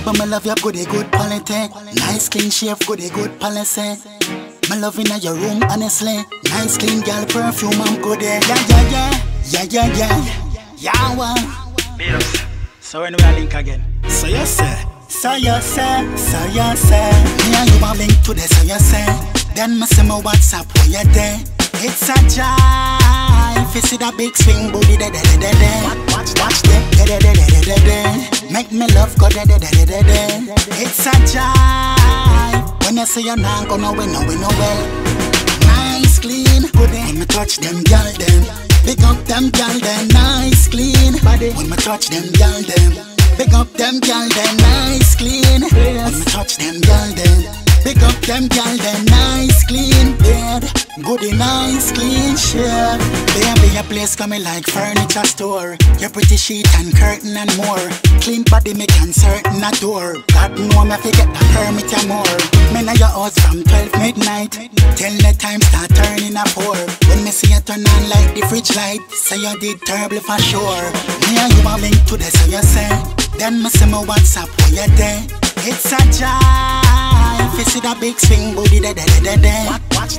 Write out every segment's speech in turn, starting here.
but me love your goody good quality. Nice clean shave, goody good policy. Me love in your room, honestly. Nice clean girl, perfume, I'm goody. Yeah. So when we link again. So you say. Me and you are linked today, so you say. Then me see my WhatsApp where you there. It's a jive. You see that big swing booty, watch make me love go It's a jive. When you say you're not gonna win, no well. Nice clean, good. When me touch them, girl them. Big up them, girl them. Nice clean body. When me touch them, girl them. Big up them, girl them. Nice clean. When me touch them, girl them. Big up them, girl them. Nice clean bed. Goody nice clean share. Baby, your place coming like furniture store. Your pretty sheet and curtain and more. Clean body make uncertain a door. God know me if you get the permit and more. Me know your house from 12 midnight till the time start turning a 4. When me see you turn on like the fridge light, say you did terrible for sure. Me and you are linked today, so you say. Then me see my WhatsApp where you there. It's a jive. You see that big swing booty, watch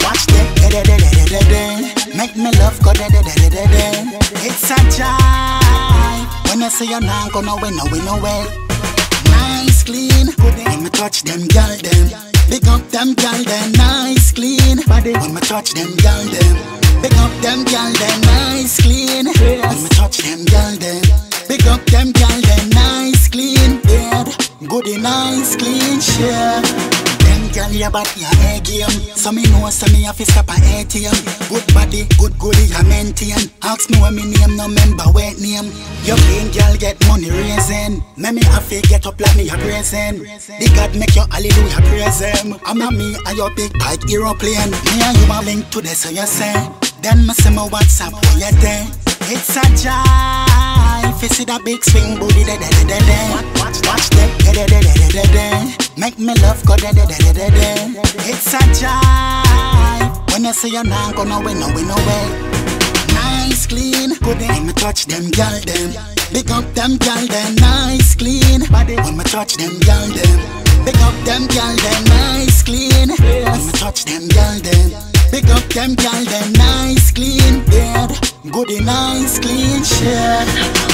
make me love go It's a jive. When you say you're not gonna win, no well. Nice clean, when me touch them, girl them. Big up them, girl them. Nice clean body. When me touch them, girl them. Big up them, girl them. Nice clean. When me touch them, girl them. Big up them, girl them. Nice clean bed. Goody nice clean share. Them girl your body a A game. So me know so me have to stop a ATM. Good body, good goody a maintain. Ask me what me name, no member wet name. Your clean girl get money raising. Me have to get up like me a praising. The God make your hallelujah praise him. I'm a me and your big bike aeroplane. Me and you are linked today, so you say. Then me see my WhatsApp where you there. It's a jive. You see that big swing booty, watch make me love go It's a jive. When you say you're not gonna win, no well. Nice clean, good. When me touch them, girl them. Big up them, girl them. Nice clean body. When me touch them, girl them. Big up them, girl them. Nice clean. When me touch them, girl them. Big up them, girl them. Nice clean bed. Goody nice clean share.